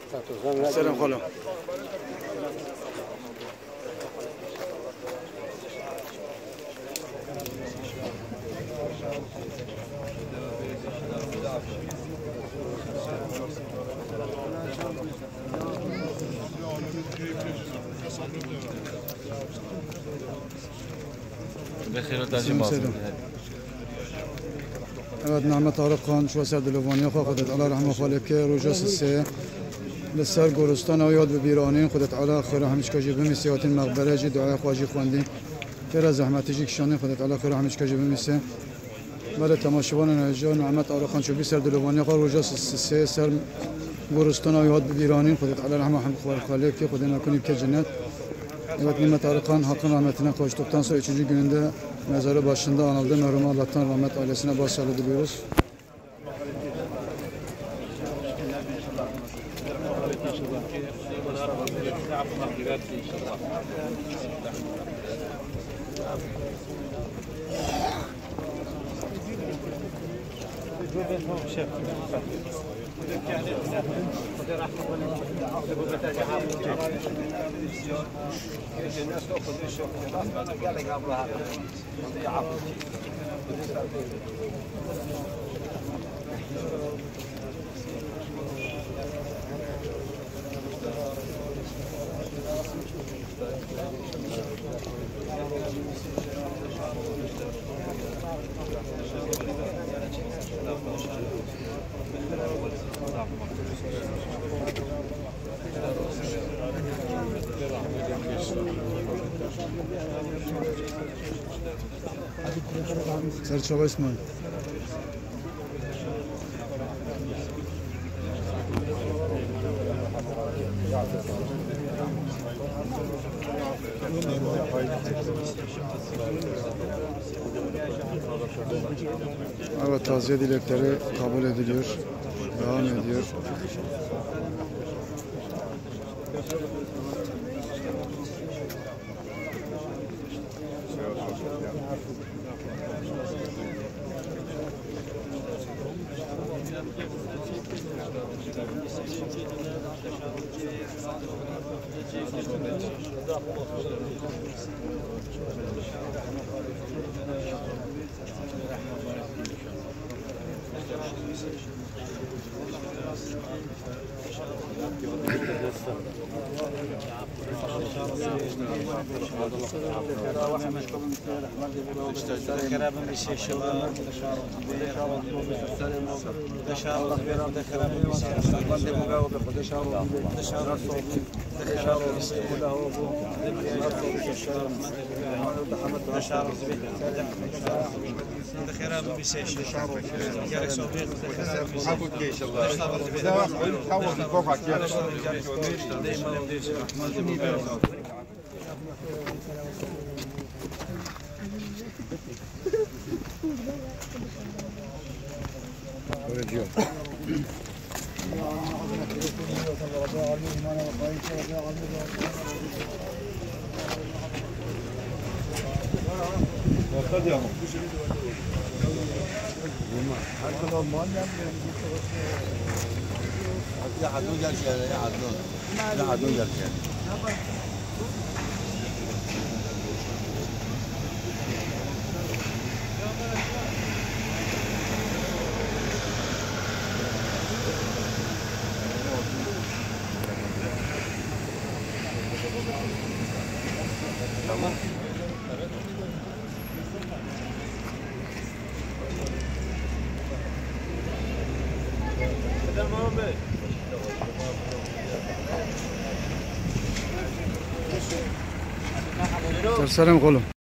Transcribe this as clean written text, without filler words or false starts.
سلام خاله. بخير وتاج أود نعمة عرقان شو سرد لوانيا خودت على رحمة خالك روجاس السه لسر گورستان و یاد ببیرانین خودت علا خیر همش کجی بمیسیات مقبره جی دعای خواجی خواندی خیر زحمتی جی کشانی خودت علا خیر همش کجی بمیسه برای تماشاوان نجار نعمت عرقان شو بی سرد لوانیا خود روجاس السه سر گورستان و یاد ببیرانین خودت علا رحمة خالك خودت نکنی که جنت Evet Nimet Arıkan hakkın rahmetine kavuştuktan sonra 3. gününde mezarı başında anıldı. Merhum Allah'tan rahmet ailesine başsağlığı diliyoruz. Serçava İsmail. Evet, taziye dilekleri kabul ediliyor. Devam ediyor. يا عدنون جالس يا عدنون يا عدنون جالس سلام قولم.